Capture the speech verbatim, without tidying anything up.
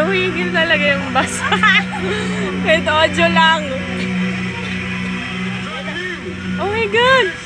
humihigil talaga yung bus. Kahit audio lang. Oh my God!